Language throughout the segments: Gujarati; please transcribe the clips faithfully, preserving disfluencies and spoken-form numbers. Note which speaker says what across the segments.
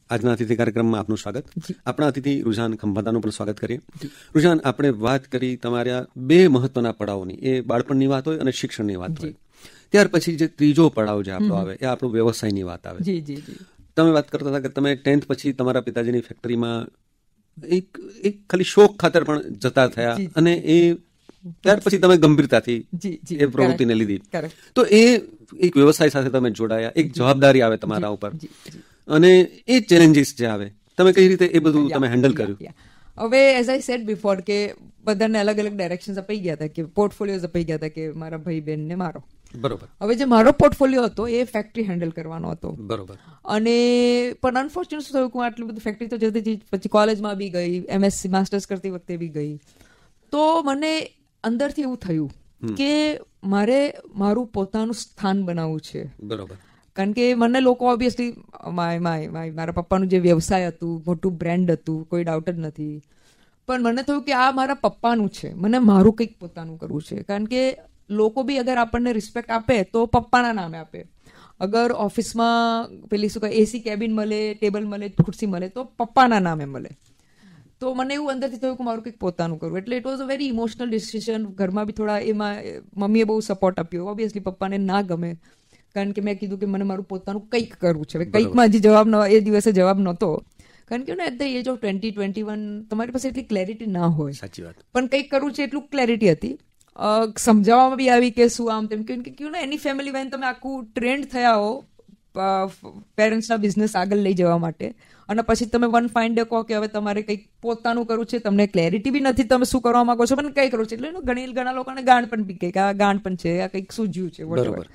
Speaker 1: આજના અતિથિ કાર્યક્રમમાં આપનું સ્વાગત. આપણા અતિથિ રુઝાન ખંભાતાનું પણ સ્વાગત કરીએ. રુઝાન, આપણે વાત કરી તમારા બે મહત્વના પડાવની, એ બાળપણની વાત હોય અને શિક્ષણની વાત હોય. ત્યાર પછી જે ત્રીજો પડાવ જે આપણો આવે એ આપણો વ્યવસાયની વાત આવે. તમે વાત કરતા હતા કે તમે ટેન્થ પછી તમારા પિતાજીની ફેક્ટરીમાં એક એક ખાલી શોખ ખાતર પણ જતા થયા અને એ ત્યાર પછી તમે ગંભીરતાથી એ પ્રવૃત્તિને લીધી. તો એ એક વ્યવસાય સાથે તમે જોડાયા, એક જવાબદારી આવે તમારા ઉપર અને એ ચેલેન્જીસ જે આવે, તમે કઈ રીતે એ બધું તમે હેન્ડલ કર્યું?
Speaker 2: હવે એઝ આઈ સેડ બિફોર કે બધાને અલગ અલગ ડાયરેક્શન્સ અપાઈ ગયા હતા, કે પોર્ટફોલિયોઝ અપાઈ ગયા હતા, કે મારા ભાઈ બહેન ને મારો.
Speaker 1: બરોબર.
Speaker 2: હવે જે મારો પોર્ટફોલિયો હતો એ ફેક્ટરી હેન્ડલ કરવાનો હતો.
Speaker 1: બરોબર.
Speaker 2: અને પણ અનફોર્ચ્યુનેટ શું થયું કે હું આટલું બધું ફેક્ટરી તો જતી હતી, પછી કોલેજમાં બી ગઈ, એમએસસી માસ્ટર્સ કરતી વખતે બી ગઈ, તો મને અંદરથી એવું થયું કે મારે મારું પોતાનું સ્થાન બનાવવું છે.
Speaker 1: બરોબર.
Speaker 2: કારણ કે મને લોકો ઓબ્વિયસલી માય માય માય મારા પપ્પાનું જે વ્યવસાય હતું, મોટું બ્રેન્ડ હતું, કોઈ ડાઉટ જ નથી, પણ મને થયું કે આ મારા પપ્પાનું છે, મને મારું કંઈક પોતાનું કરવું છે. કારણ કે લોકો બી અગર આપણને રિસ્પેક્ટ આપે તો પપ્પાના નામે આપે. અગર ઓફિસમાં પેલી શું કહે એસી કેબિન મળે, ટેબલ મળે, ખુરશી મળે તો પપ્પાના નામે મળે. તો મને એવું અંદરથી થયું કે મારું કંઈક પોતાનું કરવું. એટલે it was a very emotional decision. ઘરમાં બી થોડા એમાં મમ્મીએ બહુ સપોર્ટ આપ્યો. ઓબ્વિયસલી પપ્પાને ના ગમે, કારણ કે મેં કીધું કે મને મારું પોતાનું કંઈક કરવું છે. કંઈકમાં હજી જવાબ ન, એ દિવસે જવાબ નહોતો. કારણ કે at the age of twenty twenty one તમારી પાસે એટલી ક્લેરિટી ના હોય.
Speaker 1: સાચી વાત.
Speaker 2: પણ કંઈક કરવું છે એટલું ક્લેરિટી હતી. સમજાવવામાં બી આવી કે શું આમ તેમ, કે ક્યું ને એની ફેમિલી વેન તમે આખું ટ્રેન્ડ થયા હો પેરેન્ટ્સના બિઝનેસ આગળ લઈ જવા માટે, અને પછી તમે વન ફાઇન ડે કહો કે હવે તમારે કંઈક પોતાનું કરવું છે, તમને ક્લેરિટી બી નથી તમે શું કરવા માંગો છો, પણ કંઈ કરવું છે. એટલે ઘણી ઘણા લોકોને ગાંઠ પણ બી કે આ ગાંઠ પણ છે, આ કંઈક સૂઝ્યું છે, વોટએવર.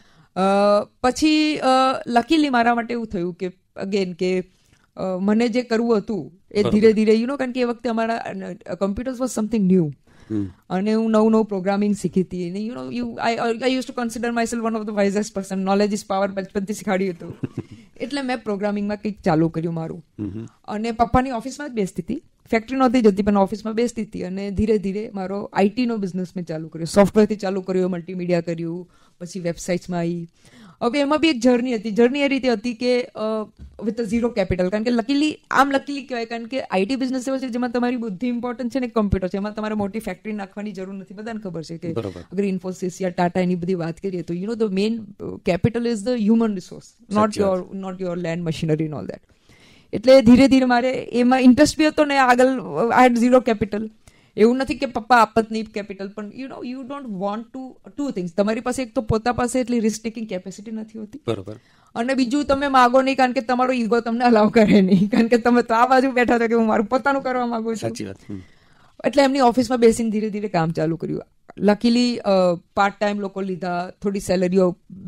Speaker 2: પછી લકીલી મારા માટે એવું થયું કે અગેન કે મને જે કરવું હતું એ ધીરે ધીરે યુ નો, કારણ કે એ વખતે અમારા કમ્પ્યુટર્સ વોઝ સમથિંગ ન્યૂ, અને હું નવું નવું પ્રોગ્રામિંગ શીખી હતી. અને you know you I I use to consider myself one of the wisest person. Knowledge is power બચપનથી શીખાડ્યું હતું. એટલે મેં પ્રોગ્રામિંગમાં કંઈક ચાલુ કર્યું મારું. અને પપ્પાની ઓફિસમાં જ બેસતી હતી, ફેક્ટરી નહોતી જતી પણ ઓફિસમાં બેસતી હતી. અને ધીરે ધીરે મારો આઈટીનો બિઝનેસ મેં ચાલુ કર્યો, સોફ્ટવેરથી ચાલુ કર્યો, મલ્ટીમીડિયા કર્યું, પછી વેબસાઇટ્સમાં આવી. હવે એમાં બી એક જર્ની હતી. જર્ની એ રીતે હતી કે વિથ અ ઝીરો કેપિટલ. કારણ કે લકીલી આમ લકીલી કહેવાય, કારણ કે આઈટી બિઝનેસ એવો છે જેમાં તમારી બુદ્ધિ ઇમ્પોર્ટન્ટ છે ને કમ્પ્યુટર છે. એમાં તમારે મોટી ફેક્ટરી નાખવાની જરૂર નથી. બધાને ખબર છે કે અગર ઇન્ફોસિસ યા ટાટા એની બધી વાત કરીએ તો you know the main capital is the human resource, not your not your land, machinery and all that. એટલે ધીરે ધીરે મારે એમાં ઇન્ટરેસ્ટ બી હતો ને આગળ આઈ હેડ ઝીરો કેપિટલ. એવું નથી કે પપ્પા આપત નહીં કેપિટલ, પણ you know you don't want to to things. તમારી પાસે એક તો પોતા પાસે એટલી રિસ્ક ટેકિંગ કેપેસિટી નથી હોતી,
Speaker 1: બરોબર,
Speaker 2: અને બીજું તમે માગો નહીં કારણ કે તમારો ઈગો તમને અલાવ કરે નહીં, કારણ કે તમે તો આ બાજુ બેઠા છો કે હું મારું પોતાનું કરવા માંગુ છું.
Speaker 1: સાચી વાત.
Speaker 2: એટલે એમની ઓફિસમાં બેસીને ધીરે ધીરે કામ ચાલુ કર્યું. લકીલી પાર્ટ ટાઈમ લોકો લીધા, થોડી સેલરીઓ,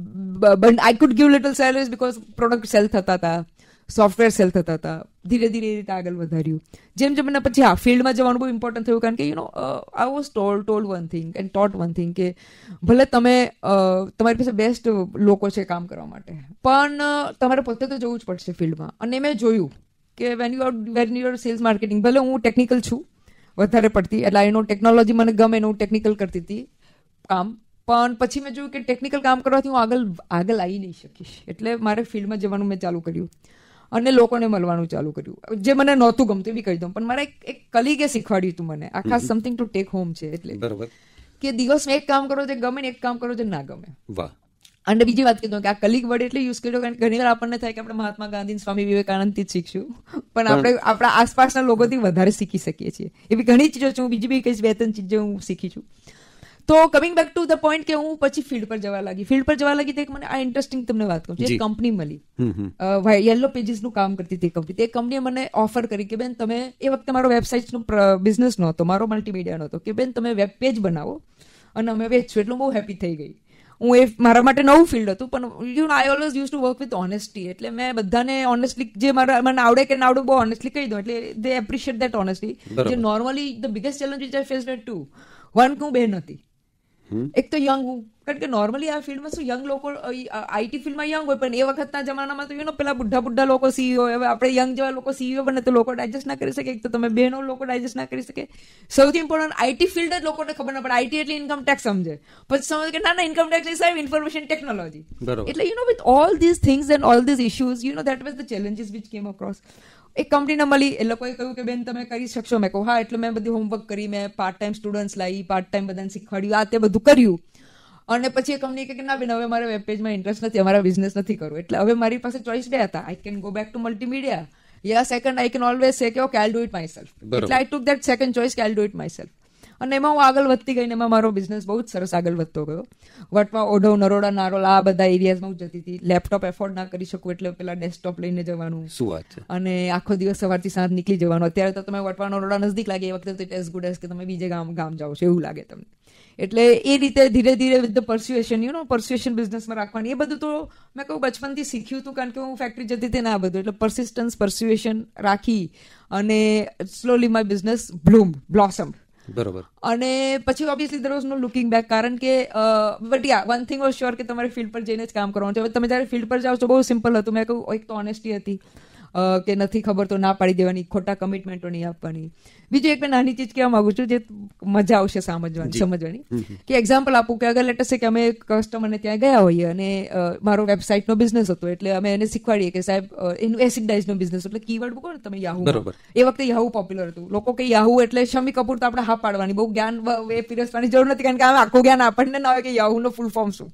Speaker 2: I could give little salaries because product sale થતા હતા, સોફ્ટવેર સેલ થતા હતા. ધીરે ધીરે એ રીતે આગળ વધાર્યું. જેમ જેમ મને પછી આ ફિલ્ડમાં જવાનું બહુ ઇમ્પોર્ટન્ટ થયું, કારણ કે you know I was told told one thing and taught one thing કે ભલે તમે તમારી પાસે બેસ્ટ લોકો છે કામ કરવા માટે, પણ તમારે પોતે તો જવું જ પડશે ફિલ્ડમાં. અને મેં જોયું કે when you are when you are sales marketing, ભલે હું ટેકનિકલ છું વધારે પડતી, એટલે આઈ નો ટેકનોલોજી મને ગમે ને હું ટેકનિકલ કરતી હતી કામ, પણ પછી મેં જોયું કે ટેકનિકલ કામ કરવાથી હું આગળ આગળ આવી નહીં શકીશ. એટલે મારે ફિલ્ડમાં જવાનું મેં ચાલુ કર્યું અને લોકોને મળવાનું ચાલુ કર્યું, જે મને નહોતું ગમતું એ બી કહી દઉં. પણ મારા એક કલીગે શીખવાડ્યું હતું મને, આ ખાસ સમથિંગ ટુ ટેક હોમ છે. એટલે
Speaker 1: બરોબર
Speaker 2: કે દિવસમાં એક કામ કરો જે ગમે ને એક કામ કરો જે ના ગમે.
Speaker 1: વાહ.
Speaker 2: અને બીજી વાત કીધું કે આ કલીગ વર્ડ એટલે યુઝ કર્યો કારણ કે ઘણી વાર આપણને થાય કે આપણે મહાત્મા ગાંધી, સ્વામી વિવેકાનંદથી જ શીખશું, પણ આપણે આપણા આસપાસના લોકોથી વધારે શીખી શકીએ છીએ. એવી ઘણી ચીજો છે, હું બીજી બી કઈ બે ત્રણ ચીજો હું શીખી છું. તો coming back to the point કે હું પછી ફિલ્ડ પર જવા લાગી. ફિલ્ડ પર જવા લાગી તો એક મને આ ઇન્ટરેસ્ટિંગ તમને વાત કહું છું. એક કંપની મળી, યલો પેજીસનું કામ કરતી હતી કંપની. તે કંપનીએ મને ઓફર કરી કે બેન તમે, એ વખતે મારો વેબસાઇટ્સનો બિઝનેસ નહોતો, મારો મલ્ટીમીડિયા નહોતો, કે બેન તમે વેબ પેજ બનાવો અને અમે વેચશું. એટલે હું બહુ હેપી થઈ ગઈ. હું એ મારા માટે નવું ફિલ્ડ હતું, પણ you know I always use to work with honesty. એટલે મેં બધાને ઓનેસ્ટલી જે મારા મને આવડે કે ના આવડે બહુ ઓનેસ્ટલી કહી દઉં, એટલે દે એપ્રિશિએટ દેટ ઓનેસ્ટી. જે normally the biggest challenge which I faced at two one, હું બેન હતી. એક તો યંગ હું, કારણ કે નોર્મલી આ ફિલ્ડમાં શું યંગ લોકો આઈટી ફિલ્ડમાં યંગ હોય, પણ એ વખતના જમાનામાં તો યુ નો પેલા બુઢા બુઢા લોકો સીઈઓ, હવે આપણે યંગ જેવા લોકો સીઈઓ બને તો લોકો ડાયજેસ્ટ ના કરી શકે, એક તો તમે બહેનો લોકો ડાયજેસ્ટ ના કરી શકે. સૌથી ઇમ્પોર્ટન્ટ આઈટી ફિલ્ડ જ લોકોને ખબર ના પડે. આઈટી એટલે ઇન્કમ ટેક્સ સમજે, પછી સમજે કે ના ના ઇન્કમ ટેક્સ ઇઝ સાહેબ ઇન્ફોર્મેશન ટેકનોલોજી. એટલે you know with all these things and all these issues, you know that was the challenges which came across. એક કંપનીને મળી, એ લોકોએ કહ્યું કે બેન તમે કરી શકશો. મેં કહું હા. એટલે મેં બધું હોમવર્ક કરી, મેં પાર્ટ ટાઈમ સ્ટુડન્ટ્સ લાવી, પાર્ટ ટાઈમ બધાને શીખવાડ્યું, આ તે બધું કર્યું. અને પછી એ કંપની કે ના બેન હવે મારે વેબ પેજમાં ઇન્ટરેસ્ટ નથી, અમારા બિઝનેસ નથી કરવું. એટલે હવે મારી પાસે ચોઇસ બે હતા. I can go back to multimedia, યા second I can always say કે okay I do it myself. એટલે I took that second choice કે I do it myself. અને એમાં હું આગળ વધતી ગઈ ને એમાં મારો બિઝનેસ બહુ જ સરસ આગળ વધતો ગયો. વટમાં ઓઢવ, નરોડા, નારોલ આ બધા એરિયાઝમાં હું જતી હતી. લેપટોપ એફોર્ડ ના કરી શકું એટલે પેલા ડેસ્કટોપ લઈને જવાનું.
Speaker 1: શું વાત છે.
Speaker 2: અને આખો દિવસ સવારથી સાંજ નીકળી જવાનું. અત્યારે તો તમે વટવા, નરોડા નજદીક લાગે, એ વખતે ઇટ ઇઝ ગુડ એઝ કે તમે બીજે ગામ ગામ જાઓ છો એવું લાગે તમને. એટલે એ રીતે ધીરે ધીરે with the persuasion, you know persuasion બિઝનેસમાં રાખવાની, એ બધું તો મેં કહું બચપનથી શીખ્યું હતું, કારણ કે હું ફેક્ટરી જતી હતી ને આ બધું. એટલે પરસિસ્ટન્સ, પરસ્યુએશન રાખી અને slowly my business bloom blossom.
Speaker 1: બરોબર.
Speaker 2: અને પછી obviously there was no looking back, કારણ કે but yeah one thing was sure કે તમારે ફિલ્ડ પર જઈને જ કામ કરવાનું છે. હવે તમે જ્યારે ફિલ્ડ પર જાઓ છો બહુ સિમ્પલ હતું. મેં કહું એક તો ઓનેસ્ટી હતી કે નથી ખબર તો ના પાડી દેવાની, ખોટા કમિટમેન્ટો નહીં આપવાની. બીજું એક મેં નાની ચીજ કહેવા માંગુ છું જે મજા આવશે સમજવાની સમજવાની કે એક્ઝામ્પલ આપું કે અગર લેટ છે કે અમે કસ્ટમરને ત્યાં ગયા હોઈએ અને મારો વેબસાઇટનો બિઝનેસ હતો, એટલે અમે એને શીખવાડીએ કે સાહેબ એનું એસિડાઇઝનો બિઝનેસ, એટલે કીવર્ડ મૂકો ને તમે યાહુ. એ વખતે યાહુ પોપ્યુલર હતું. લોકો કે યાહુ એટલે શમી કપૂર, તો આપણે હા પાડવાની, બહુ જ્ઞાન એ પીરસવાની જરૂર નથી, કારણ કે આમ આખું જ્ઞાન આપણને ના હોય કે યાહુનો ફૂલ ફોર્મ શું.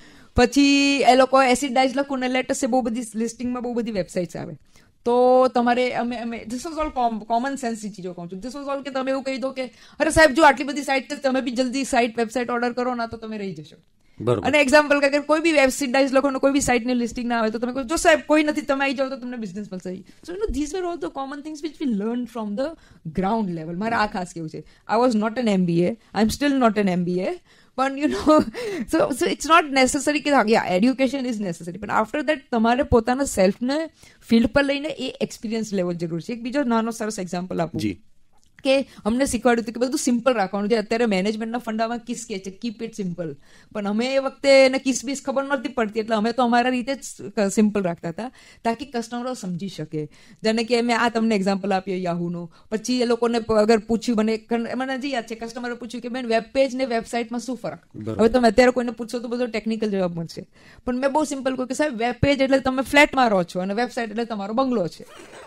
Speaker 2: પછી એ લોકો એસિડાઇઝ લખું ને લેટ છે બહુ બધી લિસ્ટિંગમાં બહુ બધી વેબસાઇટ્સ આવે, તો તમારે અમે અમે ધીસ વોઝ ઓલ કોમન સેન્સની ચીજો કહું છું. ધીસ વોઝ ઓલ કે તમે એવું કહી દો કે અરે સાહેબ જો આટલી બધી સાઇટ છે, તમે બી જલ્દી સાઇટ વેબસાઇટ ઓર્ડર કરો ના તો તમે રહી જશો. અને એક્ઝામ્પલ કે અગર કોઈ બી વેબસાઇટ લખો ને કોઈ બી સાઇટની લિસ્ટિંગ ના આવે તો તમે કહો જો સાહેબ કોઈ નથી, તમે આવી જાઓ તો તમને બિઝનેસ મળશે. So you know this were all the common things which we learn from the ground level. મારે આ ખાસ કેવું છે, I was not an MBA, I am still not an MBA, પણ you know so so it's not necessary કે યા એડ્યુકેશન ઇઝ નેસેસરી, પણ આફ્ટર દેટ તમારે પોતાના સેલ્ફને ફિલ્ડ પર લઈને એ એક્સપિરિયન્સ લેવો જરૂર છે. એક બીજો નાનો સરસ એક્ઝામ્પલ આપું કે અમને શીખવાડ્યું હતું કે બધું સિમ્પલ રાખવાનું છે. અત્યારે મેનેજમેન્ટના ફંડામાં કિસ કે છે કીપ ઇટ સિમ્પલ, પણ અમે એ વખતે એને કિસ બીસ ખબર નહોતી પડતી, એટલે અમે તો અમારા રીતે જ સિમ્પલ રાખતા હતા તાકી કસ્ટમરો સમજી શકે. જેને કે મેં આ તમને એક્ઝામ્પલ આપ્યું યાહુનું. પછી એ લોકોને અગર પૂછ્યું, મને મને હજી યાદ છે કસ્ટમરે પૂછ્યું કે બેન વેબ પેજ ને વેબસાઇટમાં શું ફરક. હવે તમે અત્યારે કોઈને પૂછશો તો બધો ટેકનિકલ જવાબ મળશે, પણ મેં બહુ સિમ્પલ કહ્યું કે સાહેબ વેબ પેજ એટલે તમે ફ્લેટમાં રહો છો અને વેબસાઇટ એટલે તમારો બંગલો છે.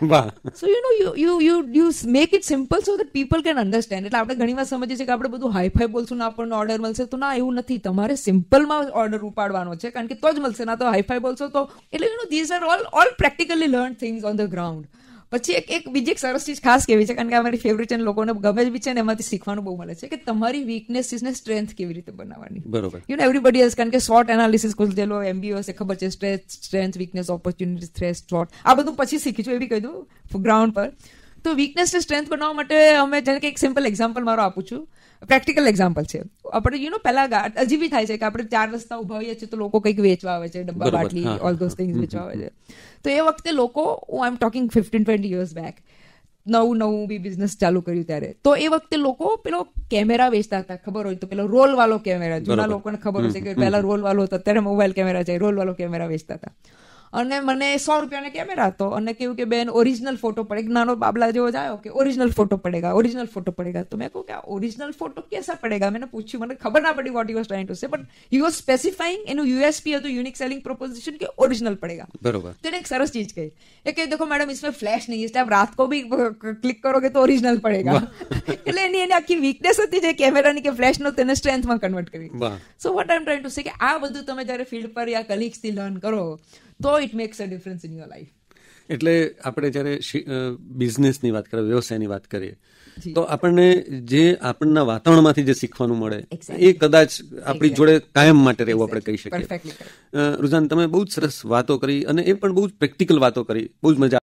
Speaker 2: So you know you you you you make it simple so people can understand. એટલે આપણે ઘણી વાર સમજીએ છીએ કે આપણે બધું હાઈફાઈ બોલશું ને આપણને ઓર્ડર મળશે, તો ના એવું નથી. તમારે સિમ્પલમાં ઓર્ડર ઉપાડવાનો છે, કારણ કે તો જ મળશે, ના તો હાઈફાઈ બોલશો તો. એટલે you know these are all all practically learn things on the ground. પછી એક એક બીજી એક સરસ ચીજ ખાસ કેવી છે, કારણ કે અમારી ફેવરેટ છે, લોકોને ગમે બી છે ને, એમાંથી શીખવાનું બહુ મળે છે કે તમારી વીકનેસીસને સ્ટ્રેન્થ કેવી રીતે બનાવવાની. બરોબર. યુ નો એવરીબડી હેઝ, કારણ કે શોર્ટ એનાલિસિસ ખુલતેલો એમબીઓ છે, ખબર છે strength, weakness, opportunity, threat, short, આ બધું પછી શીખીશું, એ બી કહી દઉં ગ્રાઉન્ડ પર. તો વીકનેસને સ્ટ્રેન્થ બનાવવા માટે અમે જેને કે એક સિમ્પલ એક્ઝામ્પલ મારો આપું છું, પ્રેક્ટિકલ એક્ઝામ્પલ છે. આપણે યુ નો પહેલા હજી બી થાય છે કે આપણે ચાર રસ્તા ઉભા હોઈએ છીએ તો લોકો કંઈક વેચવા આવે છે, ડબ્બા બાટલી ઓલ ધોઝ થિંગ્સ વેચવા આવે છે. તો એ વખતે લોકો, I am talking fifteen twenty years back, નવું નવું બી બિઝનેસ ચાલુ કર્યું ત્યારે, તો એ વખતે લોકો પેલો કેમેરા વેચતા હતા, ખબર હોય તો પેલો રોલ વાળો કેમેરા, જૂના લોકોને ખબર હશે કે પહેલા રોલ વાળો હતો, અત્યારે મોબાઈલ કેમેરા છે, રોલ વાળો કેમેરા વેચતા હતા. અને મને સો રૂપિયાનો કેમેરા હતો અને કેવું કે બેન ઓરિજિનલ ફોટો પડે, નાનો બાબલા જેવો જાય કે ઓરિજિનલ ફોટો પડેગા, ઓરિજિનલ ફોટો પડેગા. તો મેં કહું કે ઓરિજિનલ ફોટો કેસા પડેગા, મેં પૂછ્યું, મને ખબર ના પડી what he was trying to say, but he was specifying, એનું યુએસપી હતું, યુનિક સેલિંગ પ્રોપોઝિશન, કે ઓરિજિનલ પડેગા. બરોબર. તો એને એક સરસ ચીજ કહી, એ કહી દેખો મેડમ इसमें ફ્લેશ નહીં है, आप रात को भी क्लिक करोगे तो ओरिजिनल पड़ेगा. એટલે એની એની આખી વીકનેસ હતી જે કેમેરાની કે ફ્લેશનો, તેને સ્ટ્રેન્થમાં કન્વર્ટ કરી. So what I am trying to say કે આ બધું તમે જ્યારે ફિલ્ડ પર યા કલીગ્સથી લર્ન કરો તો it makes a difference in your life.
Speaker 1: એટલે આપણે જ્યારે બિઝનેસની વાત કરીએ, વ્યવસાયની વાત કરીએ, તો આપણને જે આપણના વાતાવરણમાંથી જે શીખવાનું મળે એ કદાચ આપણી જોડે કાયમ માટે રહેવું આપણે કહી શકીએ. રુઝાન, તમે બહુ જ સરસ વાતો કરી અને એ પણ બહુ જ પ્રેક્ટિકલ વાતો કરી, બહુ જ મજા